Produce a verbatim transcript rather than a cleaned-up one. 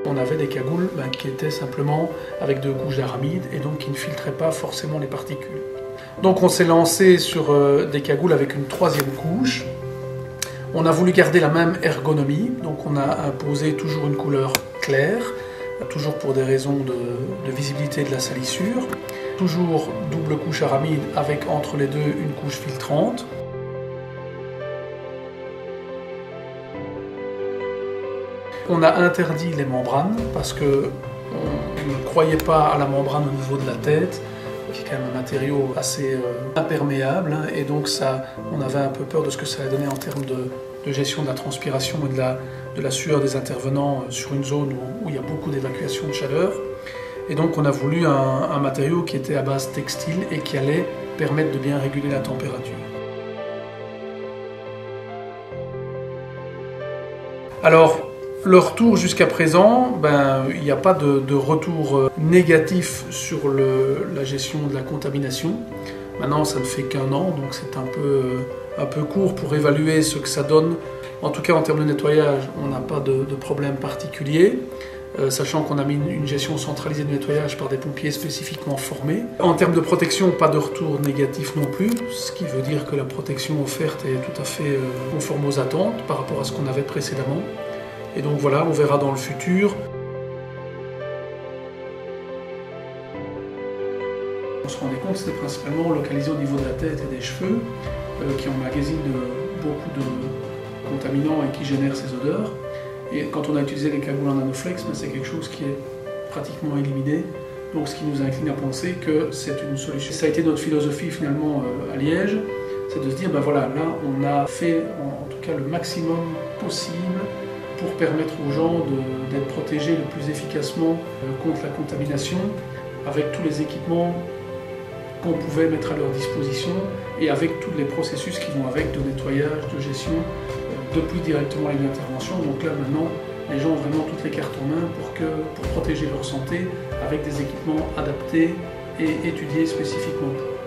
on avait des cagoules ben, qui étaient simplement avec deux couches d'aramide et donc qui ne filtraient pas forcément les particules. Donc on s'est lancé sur euh, des cagoules avec une troisième couche. On a voulu garder la même ergonomie, donc on a imposé toujours une couleur claire, toujours pour des raisons de, de visibilité de la salissure. Toujours double couche aramide avec entre les deux une couche filtrante. On a interdit les membranes parce qu'on ne croyait pas à la membrane au niveau de la tête, qui est quand même un matériau assez euh, imperméable, hein, et donc ça, on avait un peu peur de ce que ça allait donner en termes de, de gestion de la transpiration et de la, de la sueur des intervenants sur une zone où, où il y a beaucoup d'évacuation de chaleur. Et donc on a voulu un, un matériau qui était à base textile et qui allait permettre de bien réguler la température. Alors, le retour jusqu'à présent, ben, il n'y a pas de, de retour négatif sur le, la gestion de la contamination. Maintenant, ça ne fait qu'un an, donc c'est un peu, un peu court pour évaluer ce que ça donne. En tout cas, en termes de nettoyage, on n'a pas de, de problème particulier, euh, sachant qu'on a mis une, une gestion centralisée de nettoyage par des pompiers spécifiquement formés. En termes de protection, pas de retour négatif non plus, ce qui veut dire que la protection offerte est tout à fait euh, conforme aux attentes par rapport à ce qu'on avait précédemment. Et donc voilà, on verra dans le futur. On se rendait compte que c'était principalement localisé au niveau de la tête et des cheveux, euh, qui emmagasinent beaucoup de contaminants et qui génèrent ces odeurs. Et quand on a utilisé les cagoules en Anoflex, ben, c'est quelque chose qui est pratiquement éliminé. Donc ce qui nous incline à penser que c'est une solution. Ça a été notre philosophie finalement euh, à Liège, c'est de se dire, ben voilà, là on a fait en, en tout cas le maximum possible pour permettre aux gens d'être protégés le plus efficacement contre la contamination avec tous les équipements qu'on pouvait mettre à leur disposition et avec tous les processus qui vont avec de nettoyage, de gestion, depuis directement les interventions. Donc là maintenant, les gens ont vraiment toutes les cartes en main pour, que, pour protéger leur santé avec des équipements adaptés et étudiés spécifiquement.